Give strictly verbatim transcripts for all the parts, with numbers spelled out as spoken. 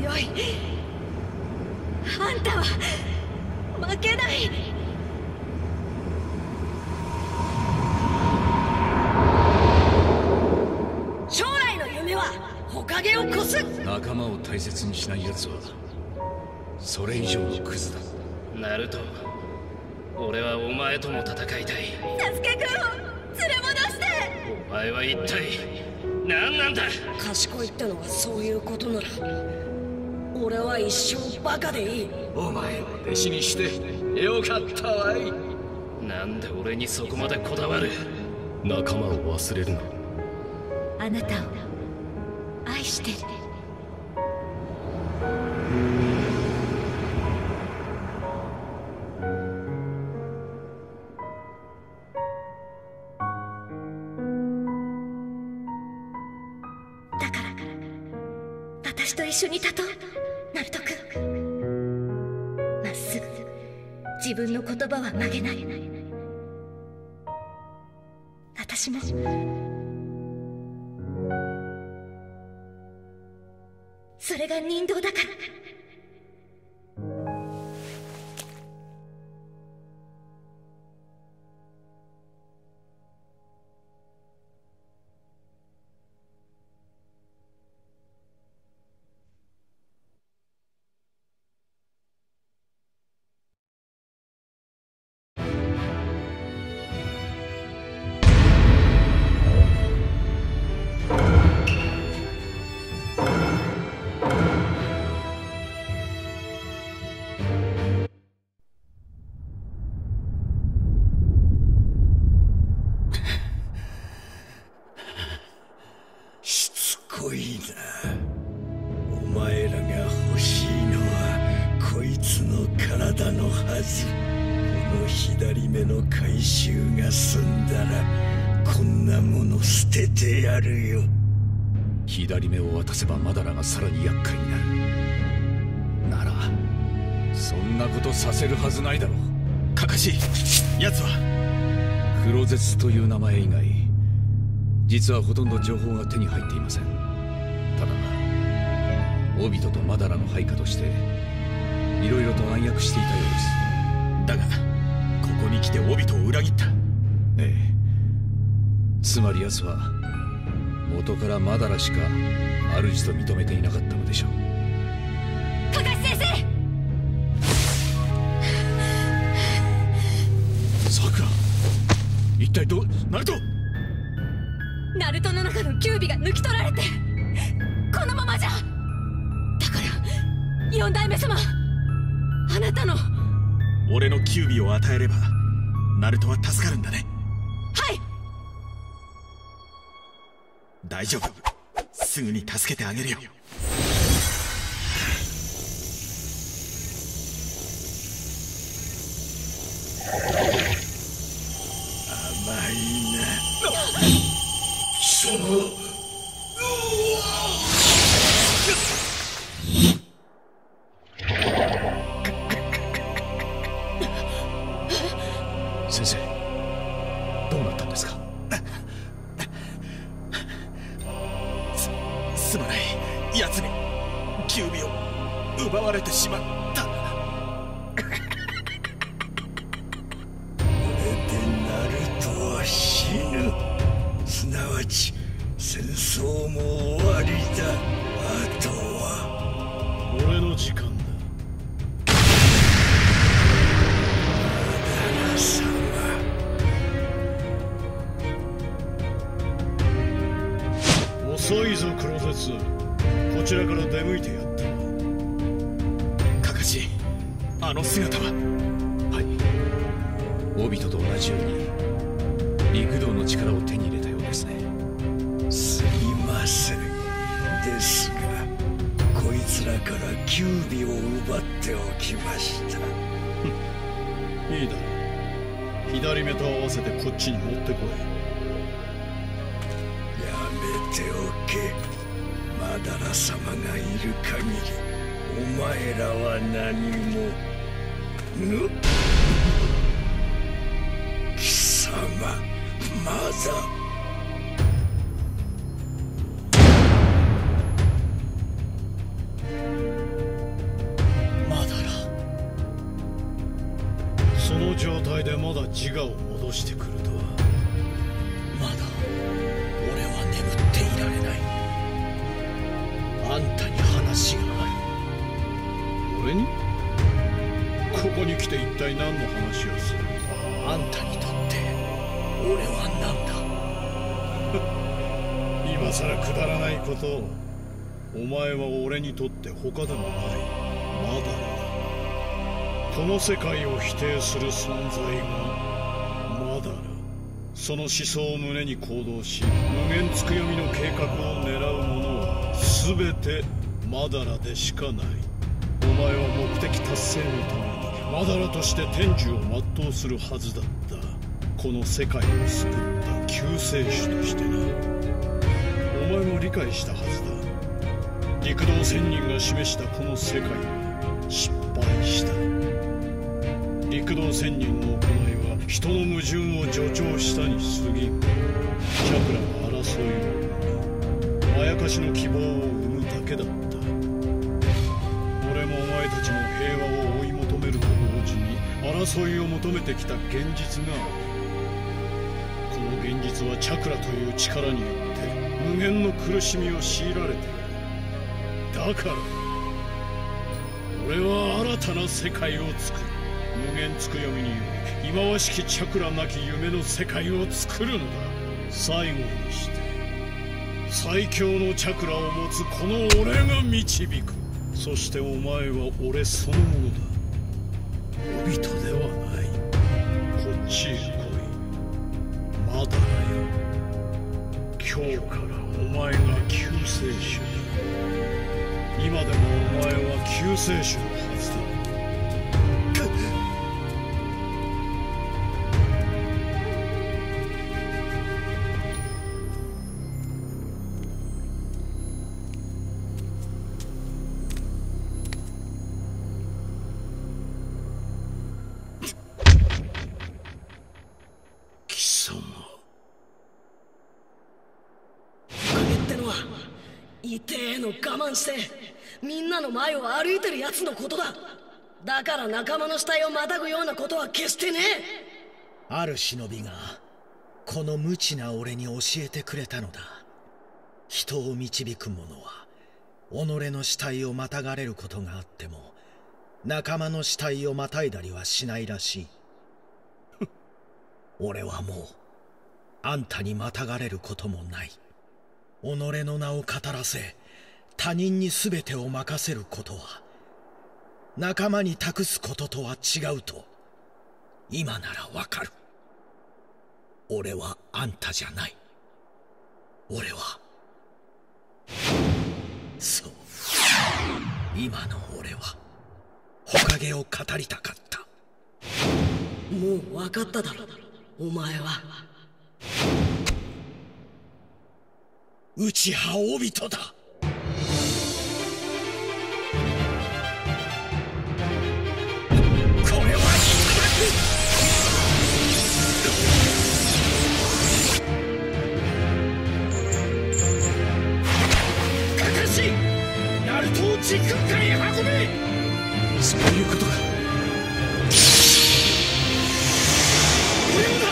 強い。あんたは負けない。将来の夢は火影を越す。 仲間を大切にしない奴はそれ以上のクズだ。 ナルト、俺はお前とも戦いたい。 サスケくんを連れ戻して。 お前は一体何なんだ。 賢いってのはそういうことなら俺は一生バカでいい。 お前を弟子にしてよかったわい。 なんで俺にそこまでこだわる。 仲間を忘れるな。 あなたを愛してる。だから私と一緒に立とう、ナルト君。まっすぐ自分の言葉は曲げない。私もそれが人道だから。 こいな。お前らが欲しいのはこいつの体のはず。この左目の回収が済んだらこんなもの捨ててやるよ。 左目を渡せばマダラがさらに厄介になる。ならそんなことさせるはずないだろう。 カカシ、奴はクロゼツという名前以外実はほとんど情報が手に入っていません。ただオビトとマダラの配下としていろいろと暗躍していたようです。 だがここに来てオビトを裏切った。 ええ、つまり奴は元からマダラしか主と認めていなかったのでしょう。 カカシ先生。 さくら、一体どう。ナルトナルトの中のキュービが抜き取られてこのままじゃ。だから四代目様、あなたの。 俺のキュービを与えればナルトは助かるんだね。 はい。 大丈夫、すぐに助けてあげるよ。 甘いな貴様。 先生、どうなったんですか。 すすまない、奴にキュービを奪われてしまった。 これでナルトは死ぬ。すなわち戦争も終わりだ。あとは俺の時間だ。 マダラ様。 遅いぞクロゼツ、こちらから出向いてやった。 カカシ、あの姿は。 はい、オビトと同じように陸道の力を手に入れたようですね。 すいません。ですがこいつらからキュービを奪っておきました。 いいだろう、左目と合わせてこっちに持ってこい。 やめておけ。マダラ様がいる限りお前らは何も。ぬ貴様、まだ。 前でまだ自我を戻してくるとは。 まだ俺は眠っていられない。あんたに話がある。 俺に？ここに来て一体何の話をする？ あんたにとって俺は何だ？今さらくだらないことを。お前は俺にとって他でもないマダラだ。この世界を否定する存在がマダラ。その思想を胸に行動し、無限つくよみの計画を狙う者は全てマダラでしかない。お前は目的達成のためにマダラとして天寿を全うするはずだった。この世界を救った救世主としてな。お前も理解したはずだ。陸道仙人が示したこの世界は失敗した。陸道仙人の行いは人の矛盾を助長したに過ぎん。チャクラの争いを生み、まやかしの希望を生むだけだった。俺もお前たちも平和を追い求めると同時に争いを求めてきた現実がある。この現実はチャクラという力によって無限の苦しみを強いられている。だから俺は新たな世界を作る。無限つくよみにより忌まわしきチャクラなき夢の世界を作るんだ。最後にして最強のチャクラを持つこの俺が導く。そしてお前は俺そのものだ。お人ではない。こっちへ来いマダラよ。今日からお前が救世主だ。今でもお前は救世主のはずだ。貴様。 おかげってのは痛えの我慢してみんなの前を歩いてるやつのことだ。だから仲間の死体をまたぐようなことは決してねえ。 ある忍びがこの無知な俺に教えてくれたのだ。人を導く者は己の死体をまたがれることがあっても仲間の死体をまたいだりはしないらしい。俺はもうあんたにまたがれることもない。己の名を語らせ他人に全てを任せることは仲間に託すこととは違うと今ならわかる。俺はあんたじゃない。俺はそう、今の俺は火影を語りたかった。 もう分かっただろ。お前は内派オビトだ。時空間へ運べ。そういうことか。俺もだ。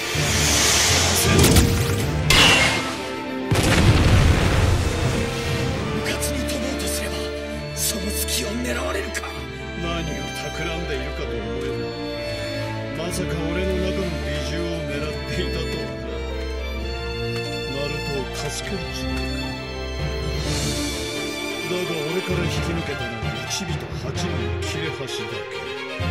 うかつに飛ぼうとすればその隙を狙われるか。 何を企んでいるかと思える。まさか俺の中の美獣を狙っていたとはな。ナルトを助けるつもりか。だが俺から引き抜けたのは一尾と八尾の切れ端だけ。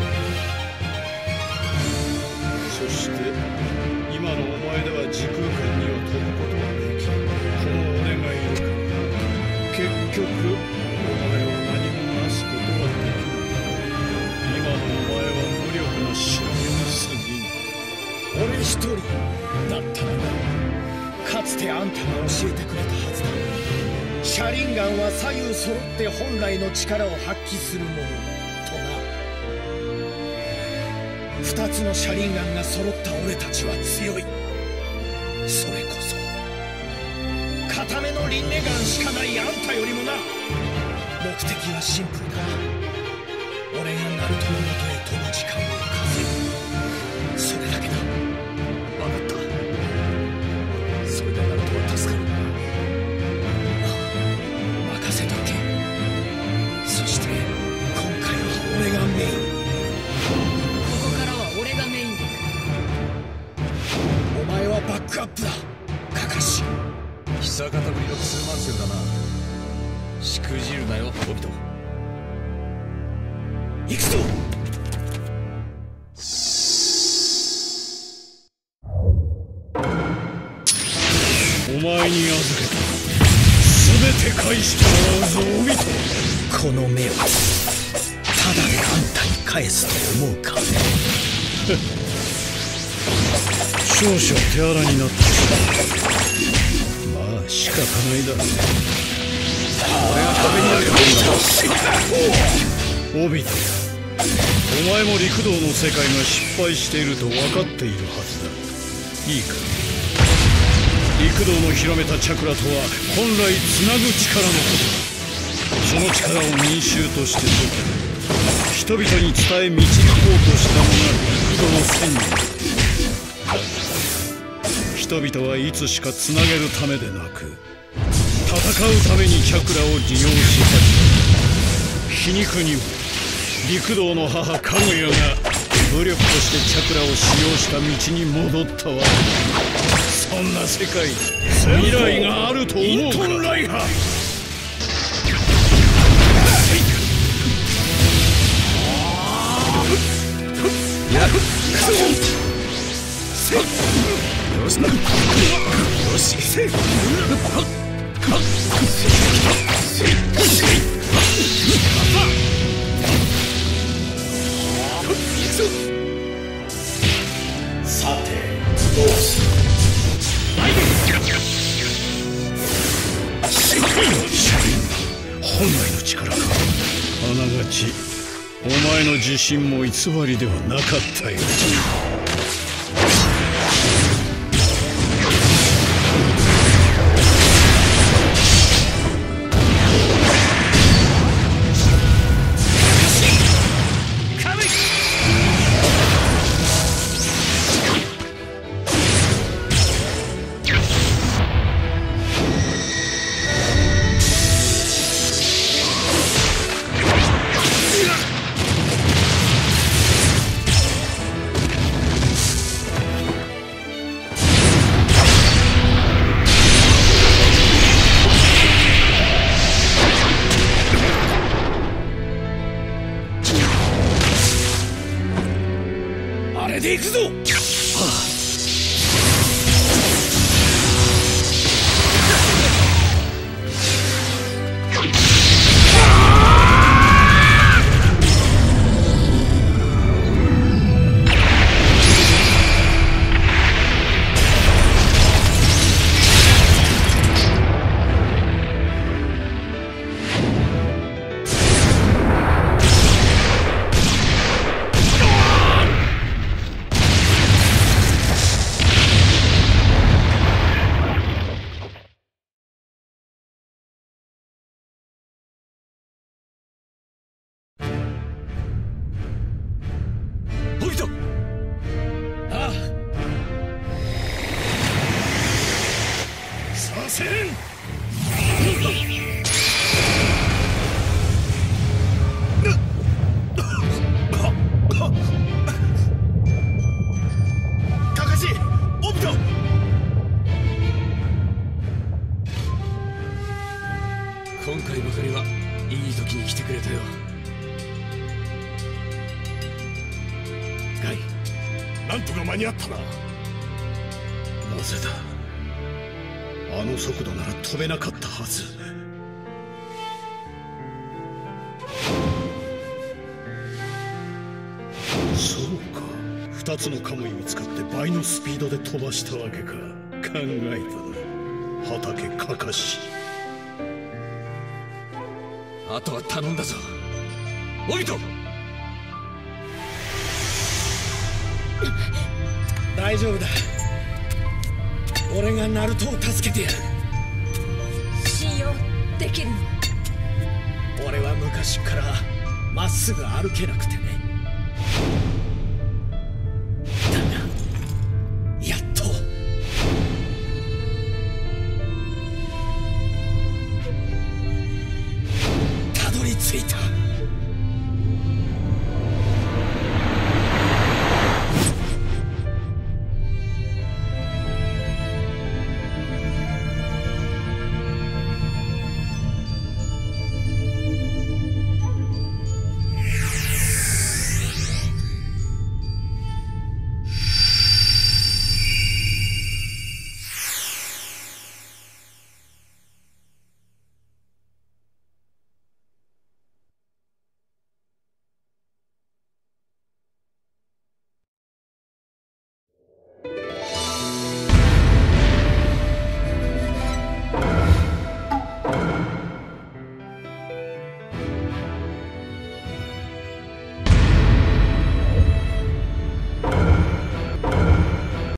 そして今のお前では時空間には飛ぶことはできない。この俺がいるから結局お前は何もなすことはできない。今のお前は無力な仕上げに過ぎない。 俺一人だったらな。かつてあんたが教えてくれたはずだ。車輪ガンは左右揃って本来の力を発揮するものとな。二つの車輪ガンが揃った俺たちは強い。それこそ固めの輪廻ガンしかないあんたよりもな。目的はシンプルだ。俺がナルトの元へ飛ぶ時間を稼ぐ。 行くぞ。 お前に預けた全て返してもらうぞ、オビト。 この目をただであんたに返すと思うか。 少々手荒になってしまう。まあ仕方ないだろう。俺が壁にあるもんだ。オビト、お前も陸道の世界が失敗していると分かっているはずだ。いいか、陸道の広めたチャクラとは本来つなぐ力のことだ。その力を民衆として人々に伝え導こうとしたのが陸道の仙人。人々はいつしかつなげるためでなく戦うためにチャクラを利用し始め、皮肉にも陸道の母カグヤが武力としてチャクラを使用した道に戻ったわけだ。そんな世界未来があると思うか。イントンライハー、 やっよしよしさてどうする。 本来の力か。あながちお前の自信も偽りではなかったよ。 あれで行くぞ。 今回ばかりはいい時に来てくれたよ。 ガイ、なんとか間に合ったな。なぜだ、あの速度なら飛べなかったはず。そうか、二つのカムイを使って倍のスピードで飛ばしたわけか。考えたな、畑カカシ。 あとは頼んだぞ、オビト。 大丈夫だ、俺がナルトを助けてやる。 信用できるの？ 俺は昔からまっすぐ歩けなくてね。